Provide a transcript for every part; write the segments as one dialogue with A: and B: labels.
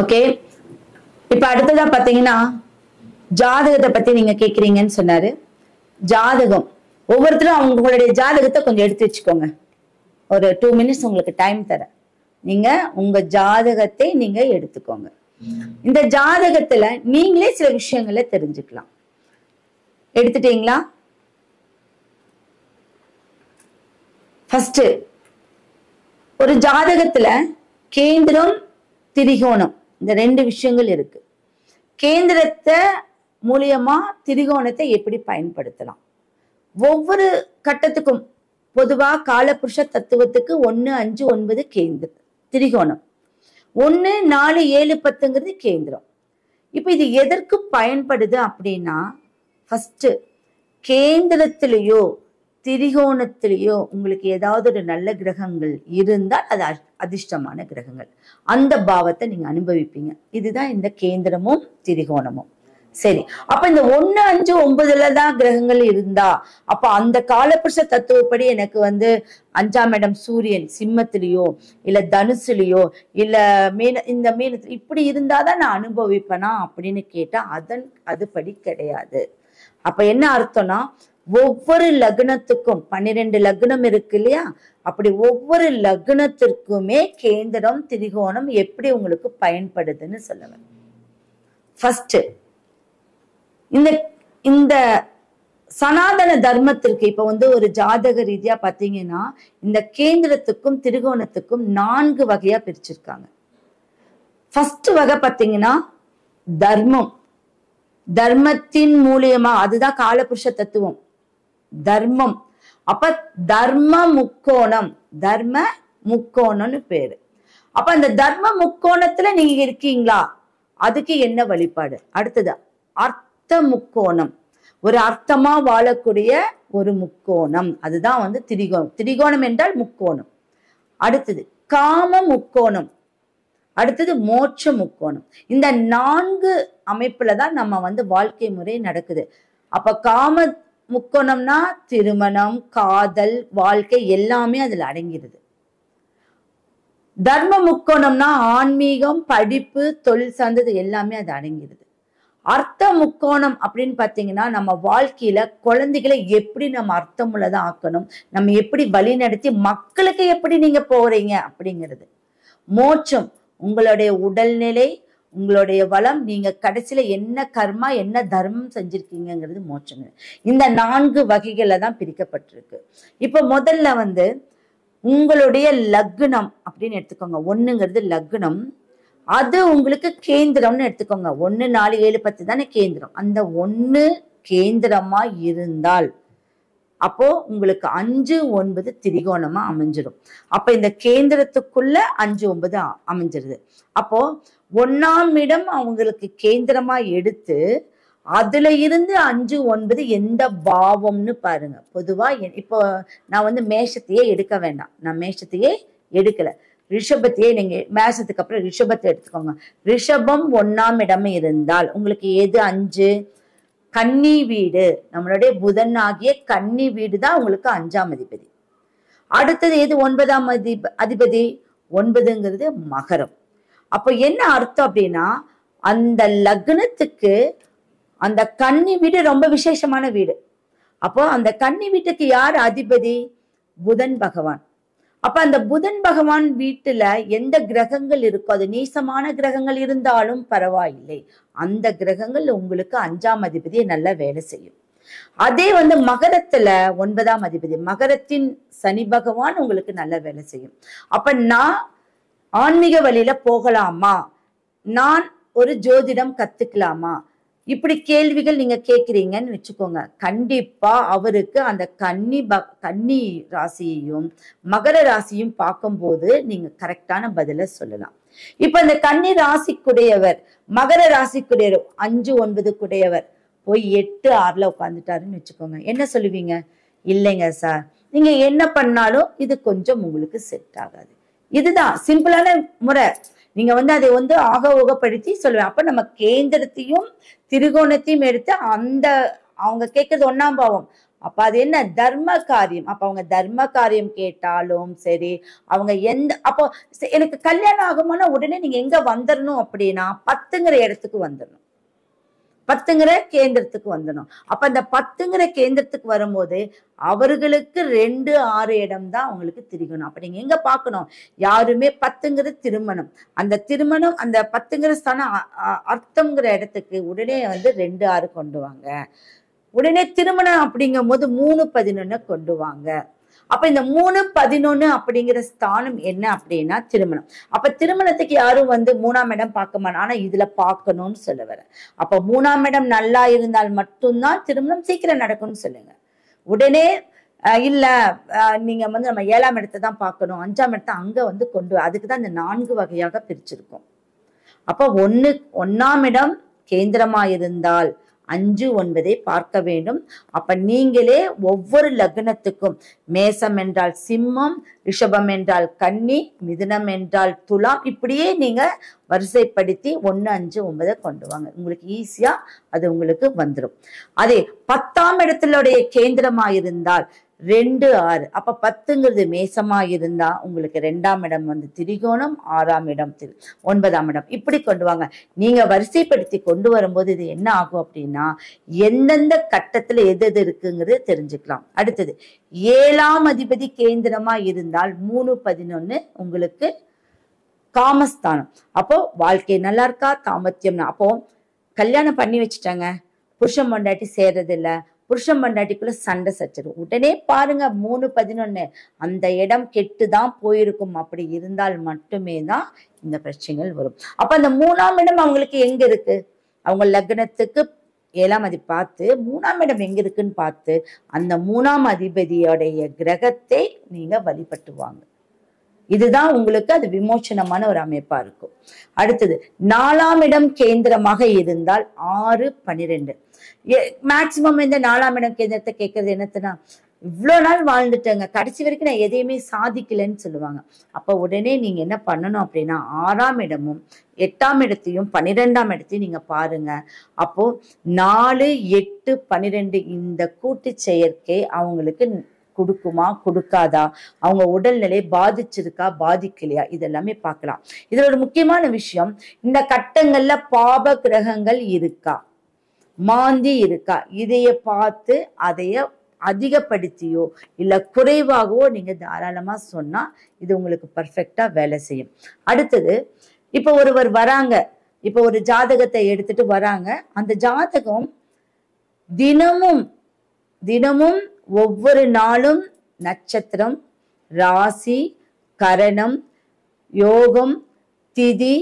A: Okay. இப்ப அடுத்ததா பாத்தீங்கன்னா ஜாதகத்தை பத்தி நீங்க கேக்குறீங்கன்னு சொன்னாரு. ஜாதகம் ஒவ்வொருத்தரும் அவங்களுடைய ஜாதகத்தை கொஞ்சம் எடுத்து வச்சுக்கோங்க. ஒரு 2 minutes உங்களுக்கு டைம் தரேன். நீங்க உங்க ஜாதகத்தை நீங்க எடுத்துக்கோங்க. இந்த ஜாதகத்துல நீங்களே சில விஷயங்களை தெரிஞ்சுக்கலாம். எடுத்துட்டீங்களா? ஃபர்ஸ்ட் ஒரு ஜாதகத்துல கேந்திரம் திரிகோணம் இந்த 2 விஷயங்கள் இருக்கு. கேந்திரத்தை மூலியமா திரிகோணத்தை எப்படி பயன்படுத்தலாம்? ஒவ்வொரு கட்டத்துக்கும் பொதுவா காலபுருஷ தத்துவத்துக்கு 1, 5, 9 கேந்திரம் திரிகோணம், 1, 4, 7, 10ங்கிறது கேந்திரம். இப்ப இது எதற்கு பயன்படுது அப்படின்னா, ஃபர்ஸ்ட் கேந்திரத்திலேயோ திரிகோணத்திலேயோ உங்களுக்கு ஏதாவது ஒரு நல்ல கிரகங்கள் இருந்தால் அது அதிர்ஷ்டமான கிரகங்கள். அந்த பாவத்தை நீங்க அனுபவிப்பீங்க. இதுதான் இந்த கேந்திரமும் திரிகோணமும். சரி, அப்ப இந்த 1, 5, 9ல தான் கிரகங்கள் இருந்தா அப்ப அந்த காலபுருஷ தத்துவப்படி எனக்கு 5ஆம் இடம் சூரியன் சிம்மத்திலேயோ இல்ல தனுசுலயோ இல்ல இந்த மீனத்துல இப்படி இருந்தாதான் நான் அனுபவிப்பேனா அப்படின்னு கேட்டா அதுபடி கிடையாது. அப்ப என்ன அர்த்தம்னா, ஒவ்வொரு லக்னத்துக்கும் 12 லக்னம் இருக்கு இல்லையா, அப்படி ஒவ்வொரு லக்னத்திற்குமே கேந்திரம் திரிகோணம் எப்படி உங்களுக்கு பயன்படுதுன்னு சொல்லுவேன். ஃபர்ஸ்ட் இந்த சனாதன தர்மத்திற்கு இப்ப ஒரு ஜாதக ரீதியா பாத்தீங்கன்னா இந்த கேந்திரத்துக்கும் திரிகோணத்துக்கும் 4 வகையா பிரிச்சிருக்காங்க. ஃபர்ஸ்ட் வகை பாத்தீங்கன்னா தர்மம். தர்மத்தின் மூலியமா, அதுதான் காலபுருஷ தத்துவம், தர்மம். அப்ப தர்ம முக்கோணம்னு பேரு. அப்ப அந்த தர்ம முக்கோணத்துல நீங்க இருக்கீங்களா, அதுக்கு என்ன வழிபாடு? அடுத்தது அர்த்த முக்கோணம், ஒரு அர்த்தமா வாழக்கூடிய ஒரு முக்கோணம், அதுதான் திரிகோணம். திரிகோணம் என்றால் முக்கோணம். அடுத்தது காம முக்கோணம், அடுத்தது மோட்ச முக்கோணம். இந்த 4 அமைப்புலதான் நம்ம வாழ்க்கை முறை நடக்குது. அப்ப காம முக்கோணம்னா திருமணம், காதல், வாழ்க்கை எல்லாமே அதுல அடங்கிடுது. தர்ம முக்கோணம்னா ஆன்மீகம், படிப்பு, தொழில் சார்ந்தது எல்லாமே அது அடங்கிடுது. அர்த்த முக்கோணம் அப்படின்னு பாத்தீங்கன்னா நம்ம வாழ்க்கையில குழந்தைகளை எப்படி நம்ம அர்த்தமுள்ளதா ஆக்கணும், நம்ம எப்படி வழி நடத்தி மக்களுக்கு எப்படி நீங்க போறீங்க அப்படிங்கிறது. மோட்சம் உங்களுடைய உடல்நிலை, உங்களுடைய வளம், நீங்க கடைசியில என்ன கர்மா என்ன தர்மம் செஞ்சிருக்கீங்கிறது மோட்சம். இந்த 4 வகைகள்ல தான் பிரிக்கப்பட்டிருக்கு. இப்ப முதல்ல உங்களுடைய லக்னம் அப்படின்னு எடுத்துக்கோங்க. 1ங்கிறது லக்னம், அது உங்களுக்கு கேந்திரம்னு எடுத்துக்கோங்க. 1, 4, 7, 10 தானே கேந்திரம். அந்த 1 கேந்திரமா இருந்தால் அப்போ உங்களுக்கு 5, 9 திரிகோணமா அமைஞ்சிடும். அப்ப இந்த கேந்திரத்துக்குள்ள 5, 9 அமைஞ்சிருது. அப்போ 1ஆம் இடம் அவங்களுக்கு கேந்திரமா எடுத்து அதுல இருந்து 5, 9 எந்த பாவம்னு பாருங்க. பொதுவா இப்போ நான் மேஷத்தையே எடுக்க வேண்டாம், நான் மேஷத்தையே எடுக்கல, ரிஷபத்தையே நீங்க மேஷத்துக்கு அப்புறம் ரிஷபத்தை எடுத்துக்கோங்க. ரிஷபம் 1ஆம் இடம் இருந்தால் உங்களுக்கு எது 5? கன்னி வீடு, நம்மளுடைய புதன் ஆகிய கன்னி வீடு தான் உங்களுக்கு 5ஆம் அதிபதி. அடுத்தது எது 9ஆம் அதிபதி? 9ங்கிறது மகரம். அப்ப என்ன அர்த்தம் அப்படின்னா, அந்த லக்னத்துக்கு அந்த கன்னி வீடு ரொம்ப விசேஷமான வீடு. அப்போ அந்த கன்னி வீட்டுக்கு யார் அதிபதி? புதன் பகவான். அப்ப அந்த புதன் பகவான் வீட்டுல எந்த கிரகங்கள் இருக்கோ, அது நீசமான கிரகங்கள் இருந்தாலும் பரவாயில்லை, அந்த கிரகங்கள் உங்களுக்கு 5ஆம் அதிபதியை நல்லா வேலை செய்யும். அதே மகரத்துல 9ஆம் அதிபதி, மகரத்தின் சனி பகவான் உங்களுக்கு நல்ல வேலை செய்யும். அப்ப நான் ஆன்மீக வழியில போகலாமா, நான் ஒரு ஜோதிடம் கத்துக்கலாமா, இப்படி கேள்விகள் நீங்க கேக்குறீங்கன்னு வச்சுக்கோங்க. கண்டிப்பா அவருக்கு அந்த கன்னி ராசியையும் மகர ராசியும் பார்க்கும்போது நீங்க கரெக்டான பதில சொல்லலாம். இப்ப இந்த கன்னி ராசிக்குடையவர், மகர ராசிக்குடையவர், 5, 9 போய் 8, 6ல உட்காந்துட்டாருன்னு வச்சுக்கோங்க. என்ன சொல்லுவீங்க? இல்லைங்க சார், நீங்க என்ன பண்ணாலும் இது கொஞ்சம் உங்களுக்கு செட் ஆகாது. இதுதான் சிம்பிளான முறை. நீங்க அதை ஆக ஊகப்படுத்தி சொல்லுவேன். அப்ப நம்ம கேந்திரத்தையும் திரிகோணத்தையும் எடுத்து அவங்க கேட்கறது 1ஆம் பாவம், அப்ப அது என்ன தர்ம காரியம். அப்ப அவங்க தர்ம காரியம் கேட்டாலும் சரி, அவங்க அப்போ எனக்கு கல்யாணம் ஆகுமானா உடனே நீங்க எங்க வந்துடணும் அப்படின்னா 10ங்கிற இடத்துக்கு வந்துடணும். 10ங்கிற கேந்திரத்துக்கு வந்துடணும். அப்ப அந்த 10ங்கிற கேந்திரத்துக்கு வரும்போது அவர்களுக்கு 2, 6 இடம் தான் அவங்களுக்கு திரிகணும். அப்ப நீங்க எங்க பார்க்கணும், யாருமே 10ங்கிற திருமணம், அந்த திருமணம் அந்த 10ங்கிற ஸ்தானம் அர்த்தம்ங்கிற இடத்துக்கு உடனே 2, 6 கொண்டு வாங்க. உடனே திருமணம் அப்படிங்கும் போது 3, 11 கொண்டு வாங்க. அப்ப இந்த 3, 11 அப்படிங்கிற ஸ்தானம் என்ன அப்படின்னா திருமணம். அப்ப திருமணத்துக்கு யாரும் 3ஆம் இடம் பார்க்க மாட்டாங்க. ஆனா இதுல பார்க்கணும்னு சொல்ல வரேன். அப்ப 3ஆம் இடம் நல்லா இருந்தால் மட்டும்தான் திருமணம் சீக்கிரம் நடக்கும்னு சொல்லுங்க. உடனே இல்ல நீங்க நம்ம 7ஆம் இடத்தை தான் பார்க்கணும், 5ஆம் இடத்தை அங்க கொண்டு அதுக்குதான் இந்த 4 வகையாக பிரிச்சிருக்கோம். அப்ப 1ஆம் இடம் கேந்திரமா இருந்தால் 5, 9 பார்க்க வேண்டும். அப்ப நீங்களே ஒவ்வொரு லக்னத்துக்கும் மேசம் என்றால் சிம்மம், ரிஷபம் என்றால் கன்னி, மிதுனம் என்றால் துலாம், இப்படியே நீங்க வரிசைப்படுத்தி 1, 5, 9 கொண்டு வாங்க. உங்களுக்கு ஈஸியா அது உங்களுக்கு வந்துடும். அதே 10ஆம் இடத்திலுடைய கேந்திரமா இருந்தால் 2, 6. அப்ப 10ங்கிறது மேசமா இருந்தா உங்களுக்கு 2ஆம் இடம் திரிகோணம், 6ஆம் இடம் 9ஆம் இடம், இப்படி கொண்டு வாங்க. நீங்க வரிசைப்படுத்தி கொண்டு வரும்போது இது என்ன ஆகும் அப்படின்னா எந்தெந்த கட்டத்துல எது இருக்குங்கிறது தெரிஞ்சுக்கலாம். அடுத்தது 7ஆம் அதிபதி கேந்திரமா இருந்தால் 3, 11 உங்களுக்கு காமஸ்தானம். அப்போ வாழ்க்கை நல்லா இருக்கா, தாம்பத்தியம். அப்போ கல்யாணம் பண்ணி வச்சுட்டாங்க, புருஷன் பொண்டாட்டி சேர்றது இல்ல, புருஷன் பொண்டாட்டிக்குள்ள சண்டை சச்சரவு, உடனே பாருங்க 3, 11 அந்த இடம் கெட்டுதான் போயிருக்கும். அப்படி இருந்தால் மட்டுமே தான் இந்த பிரச்சனைகள் வரும். அப்ப அந்த 3ஆம் இடம் அவங்களுக்கு எங்க இருக்கு, அவங்க லக்னத்துக்கு 7ஆம் அதிபதி பார்த்து 3ஆம் இடம் எங்க இருக்குன்னு பார்த்து அந்த 3ஆம் அதிபதியோடைய கிரகத்தை நீங்க வழிபட்டுவாங்க. இதுதான் உங்களுக்கு அது விமோச்சனமான ஒரு அமைப்பா இருக்கும். அடுத்தது 4ஆம் இடம் கேந்திரமாக இருந்தால் 6, 12. மேக்சிமம் இந்த 4ஆம் இடம் கேந்திரத்தை கேட்கறது என்னத்துனா, இவ்வளவு நாள் வாழ்ந்துட்டேங்க, கடைசி வரைக்கும் நான் எதையுமே சாதிக்கலன்னு சொல்லுவாங்க. அப்ப உடனே நீங்க என்ன பண்ணணும் அப்படின்னா 6ஆம் இடமும் 8ஆம் இடத்தையும் 12ஆம் இடத்தையும் நீங்க பாருங்க. அப்போ 4, 8, 12 இந்த கூட்டு செயற்கை அவங்களுக்கு கொடுக்குமா கொடுக்காதா, அவங்க உடல்நிலை பாதிச்சிருக்கா பாதிக்கலையா, இதெல்லாமே பார்க்கலாம். இதுல ஒரு முக்கியமான விஷயம், இந்த கட்டங்கள்ல பாப கிரகங்கள் இருக்கா, மாந்தி இருக்கா, இதைய பார்த்து அதைய அதிகப்படுத்தியோ இல்ல குறைவாகவோ நீங்க தாராளமா சொன்னா இது உங்களுக்கு பர்ஃபெக்டா வேலை செய்யும். அடுத்தது இப்ப ஒருவர் வராங்க, இப்ப ஒரு ஜாதகத்தை எடுத்துட்டு வராங்க, அந்த ஜாதகம் தினமும் ஒவ்வொரு நாளும் நட்சத்திரம், ராசி, கரணம், யோகம், திதி,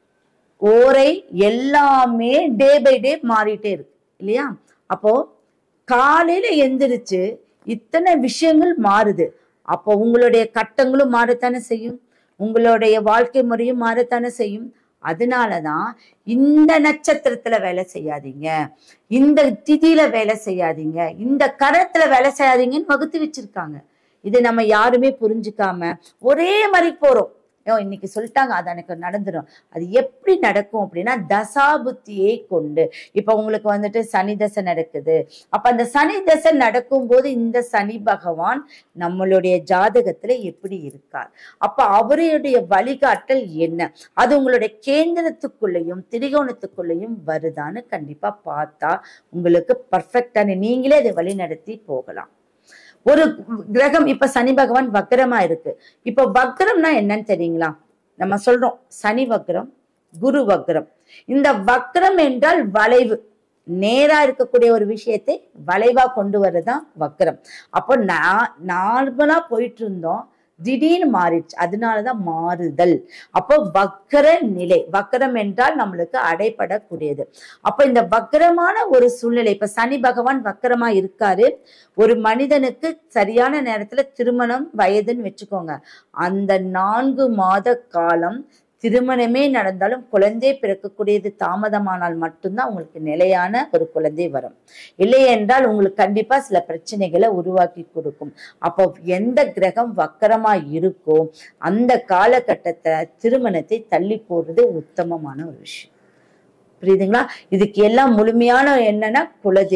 A: ஓரை எல்லாமே டே பை டே மாறிட்டே இருக்கு இல்லையா? அப்போ காலையில எந்திரிச்சு இத்தனை விஷயங்கள் மாறுது. அப்போ உங்களுடைய கட்டங்களும் மாறத்தானே செய்யும், உங்களுடைய வாழ்க்கை முறையும் மாறத்தானே செய்யும். அதனாலதான் இந்த நட்சத்திரத்துல வேலை செய்யாதீங்க, இந்த திதியில வேலை செய்யாதீங்க, இந்த கரத்துல வேலை செய்யாதீங்கன்னு வகுத்து வச்சிருக்காங்க. இதை நம்ம யாருமே புரிஞ்சுக்காம ஒரே மாதிரி போறோம். இன்னைக்கு சொல்லிட்டாங்க அது எனக்கு நடந்துடும். அது எப்படி நடக்கும் அப்படின்னா தசா புத்தியை கொண்டு. இப்ப உங்களுக்கு சனி தசை நடக்குது. அப்ப அந்த சனி தசை நடக்கும் போது இந்த சனி பகவான் நம்மளுடைய ஜாதகத்துல எப்படி இருக்கார், அப்ப அவருடைய வழிகாட்டல் என்ன, அது உங்களுடைய கேந்திரத்துக்குள்ளேயும் திரிகோணத்துக்குள்ளேயும் வருதான்னு கண்டிப்பா பார்த்தா உங்களுக்கு பர்ஃபெக்டான நீங்களே அதை வழி நடத்தி போகலாம். ஒரு கிரகம் இப்ப சனி பகவான் வக்ரமா இருக்கு. இப்ப வக்ரம்னா என்னன்னு தெரியுங்களா? நம்ம சொல்றோம் சனி வக்ரம், குரு வக்ரம். இந்த வக்ரம் என்றால் வளைவு, நேரா இருக்கக்கூடிய ஒரு விஷயத்தை வளைவா கொண்டு வர்றதுதான் வக்ரம். அப்போ நார்மலா போயிட்டு இருந்தோம், திடீர்னு மாறிடுச்சு, அதனாலதான் மாறுதல். அப்போ வக்கர நிலை, வக்கரம் என்றால் நம்மளுக்கு அடைபடக்கூடியது. அப்ப இந்த வக்கரமான ஒரு சூழ்நிலை, இப்ப சனி பகவான் வக்கரமா இருக்காரு, ஒரு மனிதனுக்கு சரியான நேரத்துல திருமணம் வயதுன்னு வச்சுக்கோங்க, அந்த 4 மாத காலம் திருமணமே நடந்தாலும் குழந்தை பிறக்கக்கூடியது தாமதமானால் மட்டும்தான் உங்களுக்கு நிலையான ஒரு குழந்தை வரும். இல்லை என்றால் உங்களுக்கு கண்டிப்பா சில பிரச்சனைகளை உருவாக்கி கொடுக்கும். அப்போ எந்த கிரகம் வக்கரமா இருக்கோ அந்த காலகட்டத்தை திருமணத்தை தள்ளி போடுறது உத்தமமான ஒரு விஷயம். புரியுதுங்களா? இதுக்கு எல்லாம் முழுமையான என்னன்னா குலதெய்வம்.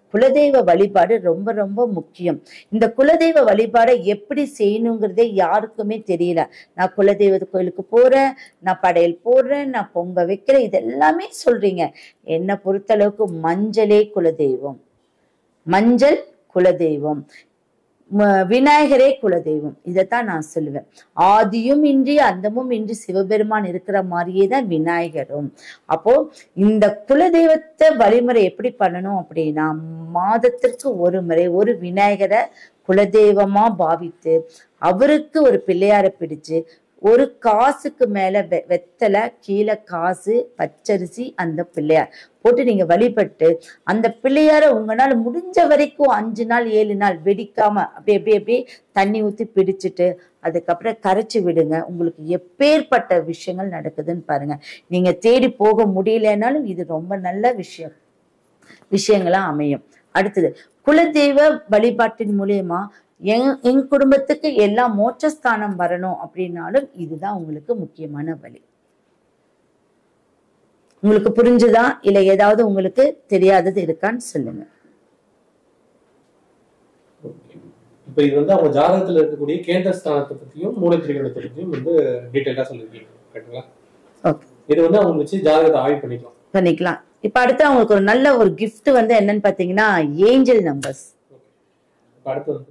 A: குலதெய்வ வழிபாடு ரொம்ப ரொம்ப முக்கியம். இந்த குலதெய்வ வழிபாடை எப்படி செய்யணுங்கிறதே யாருக்குமே தெரியல. நான் குலதெய்வ கோயிலுக்கு போறேன், நான் படையல் போடுறேன், நான் பொங்க வைக்கிறேன், இதெல்லாமே சொல்றீங்க. என்னை பொறுத்தளவுக்கு மஞ்சளே குலதெய்வம். மஞ்சள் குலதெய்வம், விநாயகரே குலதெய்வம். இதைத்தான் நான் சொல்லுவேன். ஆதியும் இன்றி அந்தமும் இன்றி சிவபெருமான் இருக்கிற மாதிரியே தான் விநாயகரும். அப்போ இந்த குலதெய்வத்தை வழிமுறை எப்படி பண்ணணும் அப்படின்னா, மாதத்திற்கு ஒரு முறை ஒரு விநாயகரை குலதெய்வமா பாவித்து அவருக்கு ஒரு பிள்ளையாரை பிடிச்சு ஒரு காசுக்கு மேல வெத்தலை, கீழே காசு, பச்சரிசி, அந்த பிள்ளையார் போட்டு நீங்க வழிபட்டு அந்த பிள்ளையார உங்களால முடிஞ்ச வரைக்கும் 5 நாள் 7 நாள் வெடிக்காம அப்படியே தண்ணி ஊத்தி பிடிச்சிட்டு அதுக்கப்புறம் கரைச்சி விடுங்க. உங்களுக்கு எப்பேற்பட்ட விஷயங்கள் நடக்குதுன்னு பாருங்க. நீங்க தேடி போக முடியலனாலும் இது ரொம்ப நல்ல விஷயங்களா அமையும். அடுத்தது, குலதெய்வ வழிபாட்டின் மூலியமா என் குடும்பத்துக்கு எல்லாம் மோட்சஸ்தானம் வரணும் அப்படின்னாலும் இதுதான் உங்களுக்கு முக்கியமான வழி. உங்களுக்கு புரிஞ்சுதா? இல்ல ஏதாவது உங்களுக்கு தெரியாதது இருக்கான்னு சொல்லுங்க.
B: இப்ப இது வந்து அவங்க ஜாதகத்துல இருக்கக்கூடிய கேந்திர ஸ்தானத்தை பத்தியும் மூலத்திரிகோணத்தை பத்தியும் வந்து டீடைலா சொல்லிருக்கீங்க. கரெக்ட்டுங்களா? ஓகே. இது வந்து அவங்க வச்சு ஜாதகத்தை ஆய்வு பண்ணிக்கலாம்.
A: இப்ப அடுத்து அவங்களுக்கு ஒரு நல்ல ஒரு கிஃப்ட் வந்து என்னன்னு பாத்தீங்கன்னா ஏஞ்சல் நம்பர்ஸ்.
B: அடுத்து